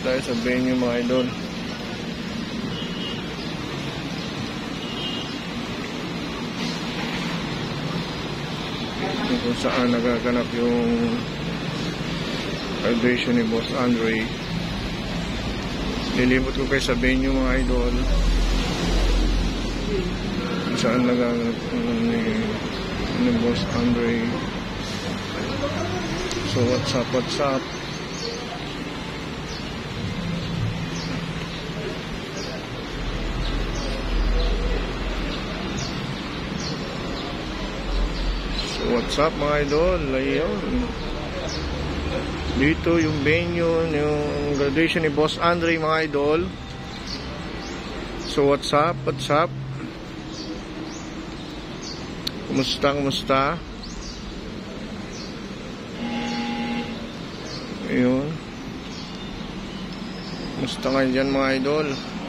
tayo sa venue mga idol. Kung saan nagaganap yung graduation ni Boss Andre. Lilibot ko kayo sa venue mga idol. Kung saan nagaganap ni Boss Andre. So what's up? What's up mga idol? Ayun. Dito yung venue, yung graduation ni Boss Andre mga idol. So what's up? Kumusta? Ayun. Kumusta nga dyan mga idol?